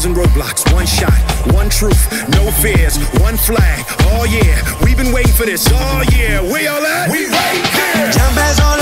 1,000 roadblocks, one shot, one truth, no fears, one flag. Oh yeah, we've been waiting for this. Oh yeah, where y'all at? We right here. Ya empezó